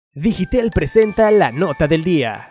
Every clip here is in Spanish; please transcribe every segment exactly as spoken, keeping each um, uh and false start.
Digitel presenta la nota del día.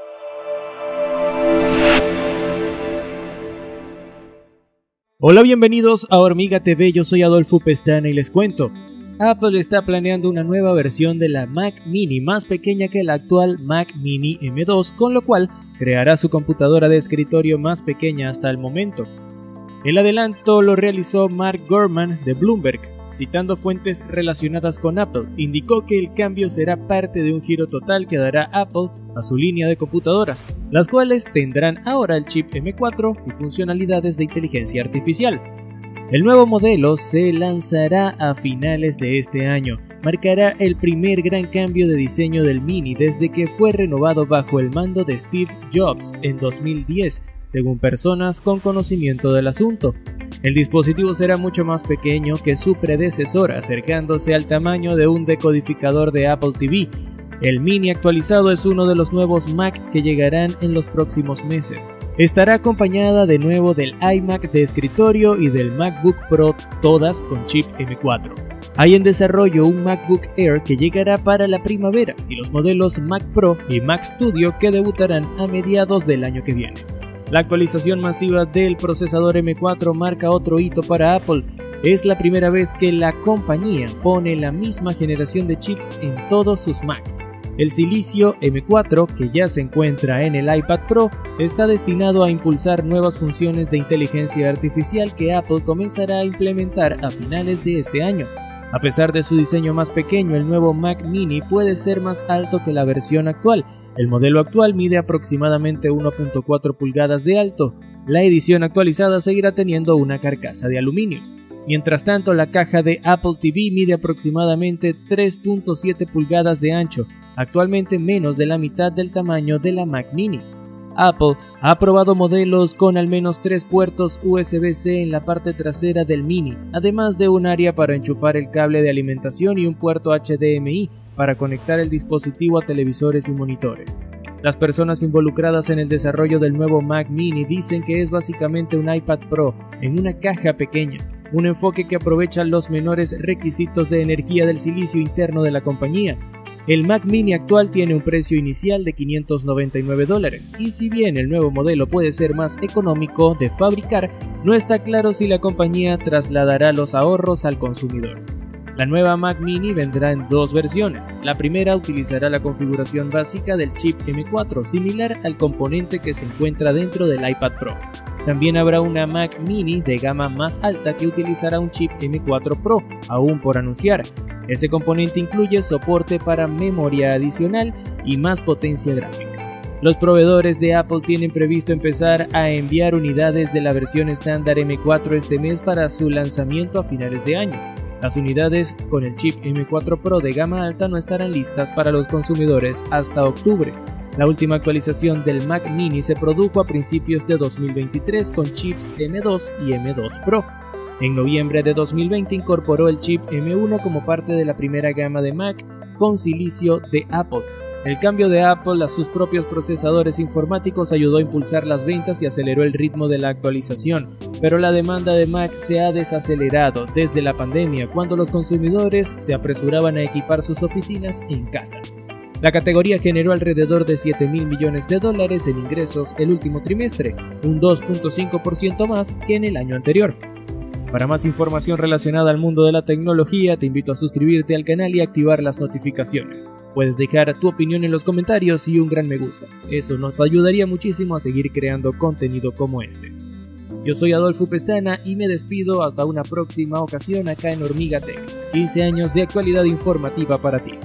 Hola, bienvenidos a Hormiga T V, yo soy Adolfo Pestana y les cuento. Apple está planeando una nueva versión de la Mac Mini más pequeña que la actual Mac Mini M dos, con lo cual creará su computadora de escritorio más pequeña hasta el momento. El adelanto lo realizó Mark Gurman de Bloomberg. Citando fuentes relacionadas con Apple, indicó que el cambio será parte de un giro total que dará Apple a su línea de computadoras, las cuales tendrán ahora el chip M cuatro y funcionalidades de inteligencia artificial. El nuevo modelo se lanzará a finales de este año, marcará el primer gran cambio de diseño del Mini desde que fue renovado bajo el mando de Steve Jobs en dos mil diez, según personas con conocimiento del asunto. El dispositivo será mucho más pequeño que su predecesor, acercándose al tamaño de un decodificador de Apple T V. El Mini actualizado es uno de los nuevos Mac que llegarán en los próximos meses. Estará acompañada de nuevo del iMac de escritorio y del MacBook Pro, todas con chip M cuatro. Hay en desarrollo un MacBook Air que llegará para la primavera y los modelos Mac Pro y Mac Studio que debutarán a mediados del año que viene. La actualización masiva del procesador M cuatro marca otro hito para Apple. Es la primera vez que la compañía pone la misma generación de chips en todos sus Mac. El Silicio M cuatro, que ya se encuentra en el iPad Pro, está destinado a impulsar nuevas funciones de inteligencia artificial que Apple comenzará a implementar a finales de este año. A pesar de su diseño más pequeño, el nuevo Mac Mini puede ser más alto que la versión actual. El modelo actual mide aproximadamente uno punto cuatro pulgadas de alto. La edición actualizada seguirá teniendo una carcasa de aluminio. Mientras tanto, la caja de Apple T V mide aproximadamente tres punto siete pulgadas de ancho, actualmente menos de la mitad del tamaño de la Mac Mini. Apple ha aprobado modelos con al menos tres puertos U S B C en la parte trasera del Mini, además de un área para enchufar el cable de alimentación y un puerto H D M I para conectar el dispositivo a televisores y monitores. Las personas involucradas en el desarrollo del nuevo Mac Mini dicen que es básicamente un iPad Pro en una caja pequeña, un enfoque que aprovecha los menores requisitos de energía del silicio interno de la compañía. El Mac Mini actual tiene un precio inicial de quinientos noventa y nueve dólares, y si bien el nuevo modelo puede ser más económico de fabricar, no está claro si la compañía trasladará los ahorros al consumidor. La nueva Mac Mini vendrá en dos versiones. La primera utilizará la configuración básica del chip M cuatro, similar al componente que se encuentra dentro del iPad Pro. También habrá una Mac Mini de gama más alta que utilizará un chip M cuatro Pro, aún por anunciar. Ese componente incluye soporte para memoria adicional y más potencia gráfica. Los proveedores de Apple tienen previsto empezar a enviar unidades de la versión estándar M cuatro este mes para su lanzamiento a finales de año. Las unidades con el chip M cuatro Pro de gama alta no estarán listas para los consumidores hasta octubre. La última actualización del Mac Mini se produjo a principios de dos mil veintitrés con chips M dos y M dos Pro. En noviembre de dos mil veinte incorporó el chip M uno como parte de la primera gama de Mac con silicio de Apple. El cambio de Apple a sus propios procesadores informáticos ayudó a impulsar las ventas y aceleró el ritmo de la actualización, pero la demanda de Mac se ha desacelerado desde la pandemia, cuando los consumidores se apresuraban a equipar sus oficinas en casa. La categoría generó alrededor de siete mil millones de dólares en ingresos el último trimestre, un dos punto cinco por ciento más que en el año anterior. Para más información relacionada al mundo de la tecnología, te invito a suscribirte al canal y activar las notificaciones. Puedes dejar tu opinión en los comentarios y un gran me gusta. Eso nos ayudaría muchísimo a seguir creando contenido como este. Yo soy Adolfo Pestana y me despido hasta una próxima ocasión acá en Hormiga Tech. quince años de actualidad informativa para ti.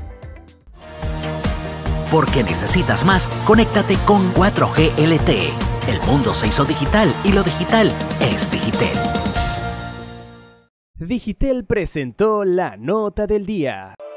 Porque necesitas más, conéctate con cuatro G L T E. El mundo se hizo digital y lo digital es Digitel. Digitel presentó la nota del día.